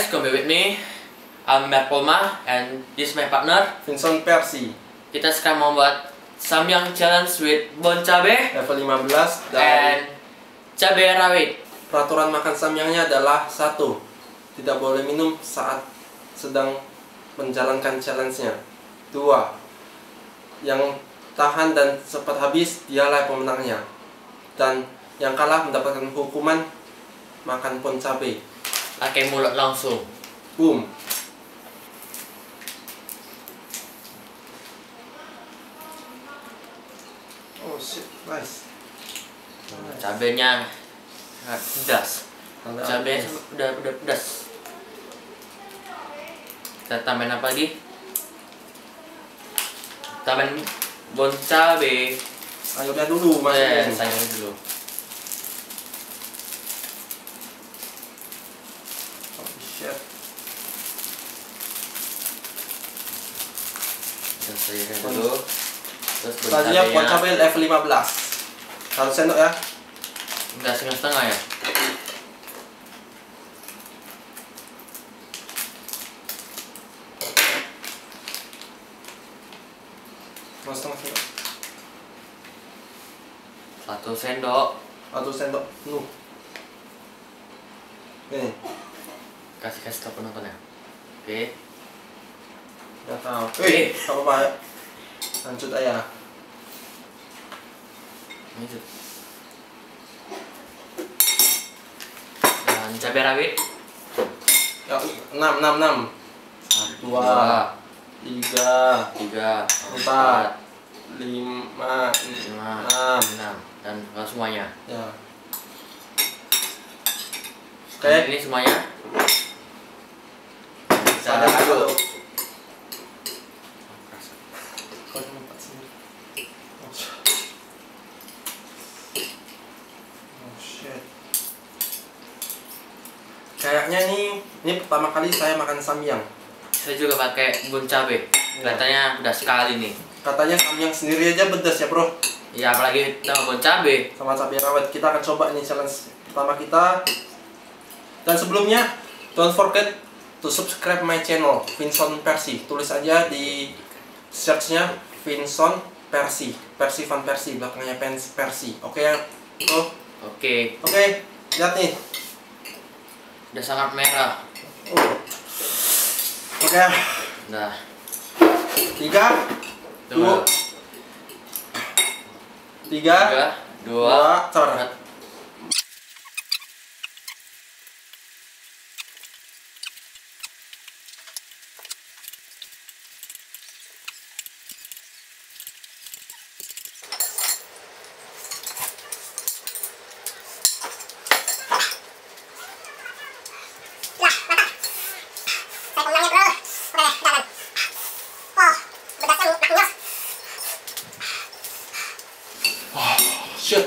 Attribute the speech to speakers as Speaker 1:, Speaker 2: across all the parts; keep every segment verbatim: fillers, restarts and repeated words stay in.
Speaker 1: guys, come with me. I'm Matt Polma and this is my partner
Speaker 2: Vincent Percy.
Speaker 1: Kita sekarang mau buat Samyang challenge with bon cabe
Speaker 2: Level lima belas
Speaker 1: and
Speaker 2: dan
Speaker 1: cabe rawit.
Speaker 2: peraturan makan samyangnya adalah satu, tidak boleh minum saat sedang menjalankan challenge-nya. Dua, yang tahan dan cepat habis dialah pemenangnya. Dan yang kalah mendapatkan hukuman makan bon cabe.
Speaker 1: Pakai mulut langsung.
Speaker 2: Boom. Oh shit, nice. Nice.
Speaker 1: Cabenya sangat pedas.
Speaker 2: Tanda
Speaker 1: Cabenya
Speaker 2: habis.
Speaker 1: udah udah pedas. Kita tambahin apa lagi? Tambahin bon cabe.
Speaker 2: Sayurnya dulu
Speaker 1: Eh,
Speaker 2: masukin.
Speaker 1: sayangnya dulu.
Speaker 2: Oh shit.
Speaker 1: Kita sayurnya dulu. Terus bon
Speaker 2: Selanjutnya bon
Speaker 1: cabenya.
Speaker 2: cabe level lima belas. Satu sendok ya.
Speaker 1: Enggak setengah-setengah ya?
Speaker 2: Mau setengah sendok.
Speaker 1: Satu sendok.
Speaker 2: Satu sendok penuh. Nih,
Speaker 1: Kasih kasih ke penonton ya. Oke.
Speaker 2: udah tahu.
Speaker 1: Eh.
Speaker 2: Eh, apa apa? Lanjut aja.
Speaker 1: Lanjut. Dan cabai rawit.
Speaker 2: Ya, enam enam enam.
Speaker 1: Satu,
Speaker 2: Dua, tiga,
Speaker 1: tiga,
Speaker 2: empat, lima,
Speaker 1: lima,
Speaker 2: enam.
Speaker 1: enam, dan kalau semuanya.
Speaker 2: Ya.
Speaker 1: Oke.
Speaker 2: Oke.
Speaker 1: Ini semuanya. Kita
Speaker 2: Ada satu.
Speaker 1: aduk.
Speaker 2: Kau cuma empat sendiri. Oh, shit. Oh, shit. Kayaknya nih, ini pertama kali saya makan samyang.
Speaker 1: Saya juga pakai bon cabe. Kelihatannya udah sekali nih.
Speaker 2: Katanya samyang sendiri aja pedas ya bro.
Speaker 1: Ya apalagi sama bon cabe.
Speaker 2: Sama cabai rawit. Kita akan coba ini challenge pertama kita. Dan sebelumnya, don't forget to subscribe my channel Vincent Percy. Tulis aja di searchnya Vincent Percy, Percy Van Percy, belakangnya Pens Percy. Oke ya bro.
Speaker 1: Oke.
Speaker 2: Oke, lihat nih.
Speaker 1: Udah sangat merah.
Speaker 2: Oh. Oke,
Speaker 1: Nah.
Speaker 2: tiga, dua, tiga,
Speaker 1: Tiga, dua,
Speaker 2: dua, coret.
Speaker 1: empat.
Speaker 2: Shit.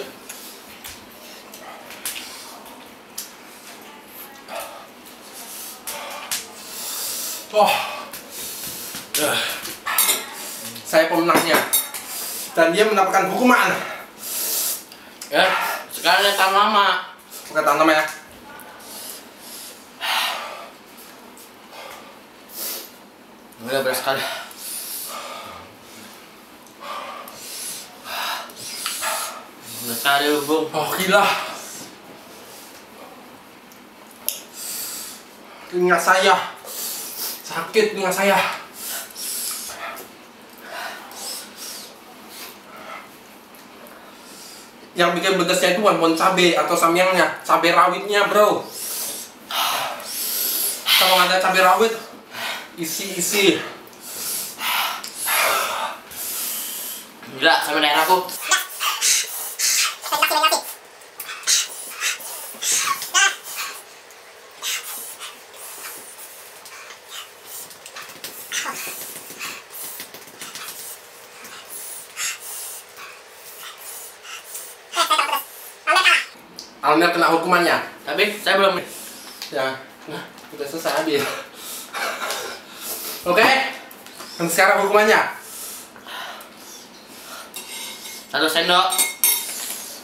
Speaker 2: Oh. Uh. Saya pemenangnya. Dan dia mendapatkan hukuman.
Speaker 1: Ya, sekarang yang lama.
Speaker 2: Bukan tanam ya.
Speaker 1: Udah beres sekali. Udah sekali bung.
Speaker 2: Oh gila. Telinga saya sakit, telinga saya. Yang bikin pedasnya itu bukan bon cabe atau samyangnya, cabe rawitnya bro. Kalau nggak ada cabe rawit, isi-isi.
Speaker 1: Gila, sampai daerah aku.
Speaker 2: Almer kena hukumannya.
Speaker 1: Tapi saya belum.
Speaker 2: Ya, nah, udah selesai habis. Oke, dan sekarang hukumannya.
Speaker 1: Satu sendok.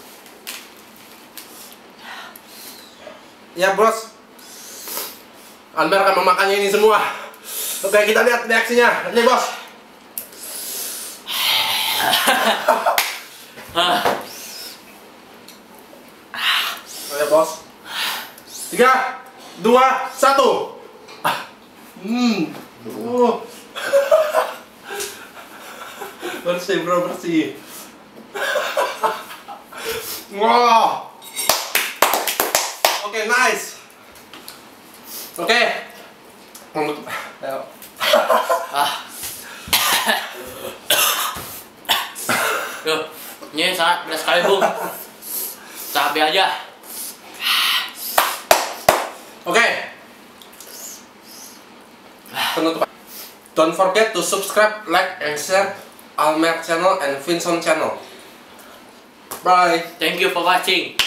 Speaker 2: Ya bros.
Speaker 3: Almer akan memakannya ini semua. Oke, kita lihat reaksinya. Ini bos. Ayo bos. Tiga, dua, satu. Hmm. Uh. Bersih bro, bersih. Wow. Oke, nice. Oke. Ayo.
Speaker 1: Tuh, ini sangat pedas sekali Bung. Cabai aja.
Speaker 3: Oke. Penutupan. Don't forget to subscribe, like, and share Almer channel and Vincent channel. Bye.
Speaker 1: Thank you for watching.